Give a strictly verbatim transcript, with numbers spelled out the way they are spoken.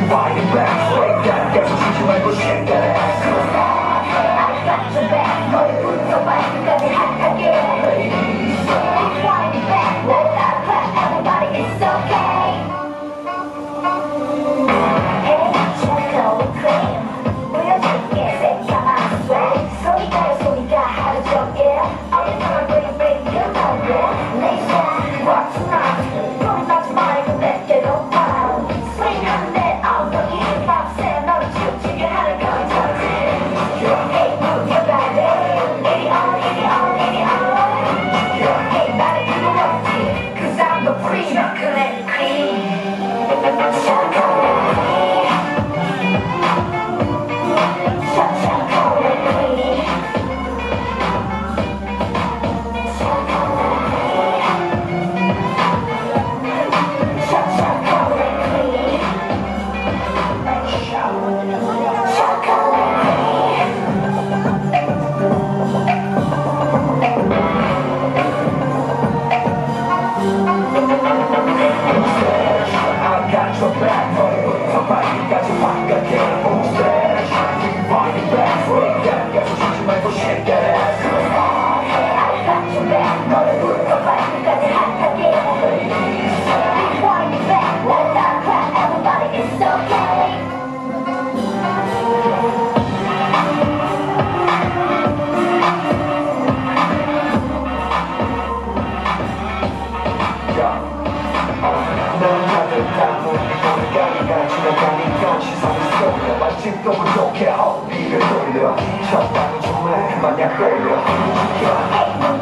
fight it back. Break that, 계속 쉬지 말고 shake that ass. I got your back. 너의 붙어봐 끝까지 핫하게. Rewind it back. Let that clap. Everybody, it's okay. Hey, chocolate cream. 보여줄게 새까만 swag. 소리가요 소리가 하루 종일. All the time, baby, baby, you know that. Nation, rock tonight. 돈 나지 말고 내게로 와. Swing on that 엉덩이. 밤새 너를 춤추게 하는 건 전지. Hey, move your body. 이리 on, 이리 on, 이리 on. Hey, 나를 부러웠지. Cause I'm the free chocolate queen. Chocolate queen. Chocolate queen. I got your back, somebody까지 바깥에 Upstairs, find it back, break that, 계속 쉬지 말고 shake that ass. I got your back, 너의 붙어봐 끝까지 핫하게. Rewind it back, let that clap, everybody, it's okay. 넌 다들 다 놀리고 가니까 지나가니까 시선이 쏠려 맛집도 부족해 허리를 돌려 첫 방은 정말 마냥 끌려